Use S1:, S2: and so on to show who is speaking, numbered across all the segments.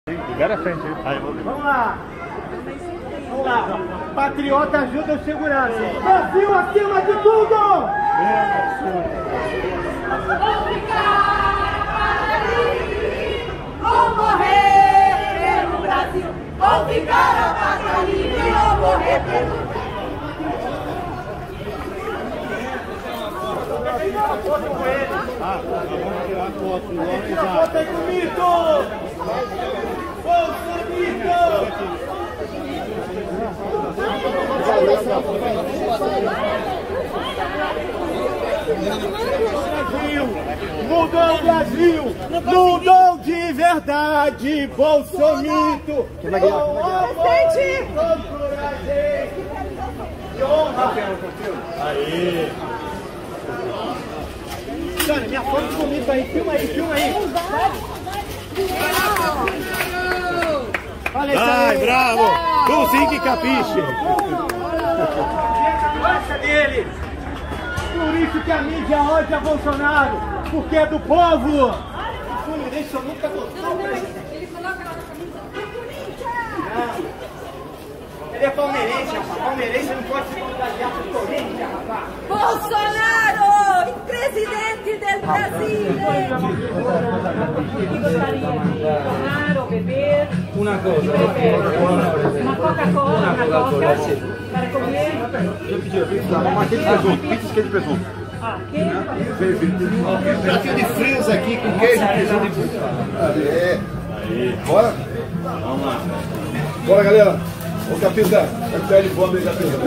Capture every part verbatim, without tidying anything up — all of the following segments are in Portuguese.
S1: Ligar a frente. Aí, vamos
S2: lá. Vamos lá. Patriota ajuda o segurança. Brasil acima de tudo!
S3: Ou ficar livre, ou morrer pelo Brasil. Ou ficar a pátria livre, ou morrer pelo Brasil.
S1: Ah, vamos tirar a foto.
S2: Tira a foto aí com o Mito! Mudou o Brasil! Mudou de verdade! Bolsomito!
S3: Presidente!
S2: Que honra!
S1: Aí!
S2: Cara, minha foto comigo aí, filma aí, filma aí!
S1: Vai, bravo! Tu sim que capiche!
S2: Gosta dele! Por isso que a mídia odia Bolsonaro, porque é do povo! O Fluminense nunca gostou.
S3: Ele coloca na camisa do Corinthians!
S2: Ele é palmeirense, rapaz. Palmeirense não pode se contagiar com o Corinthians, rapaz.
S3: Bolsonaro, presidente do Brasil!
S4: Tomar ou beber?
S5: Una cosa,
S4: Uma Coca-Cola, uma Coca para comer?
S1: Uma quente de presunto, pizza quente de presunto.
S4: Ah, queijo?
S1: Pratinho de frios aqui com queijo e presunto de búfala. Aí. Bora? Vamos lá. Bora, galera. Ô, capitão, vai pé de bomba aí, capitão.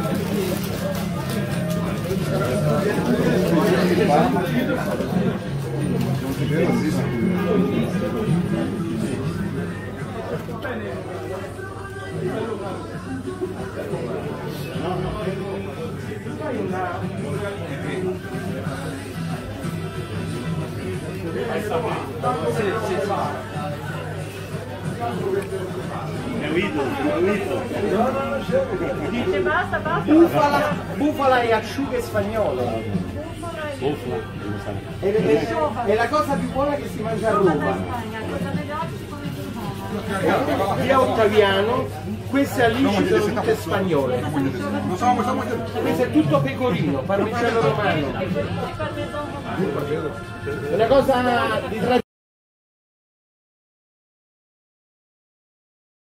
S1: É o ídolo, é o ídolo.
S4: Dice basta, basta.
S2: Búfala, búfala è asciuga spagnolo.
S1: Búfala.
S2: È, è, è la cosa più buona che si mangia a
S4: Roma da
S2: Roma.
S4: Spagna, cosa melhor que se come em Roma.
S2: Qui è ottaviano, queste alici sono tutte spagnole. Questo è tutto pecorino, parmigiano romano.
S4: E parmesão romano.
S2: È una cosa di tradizione.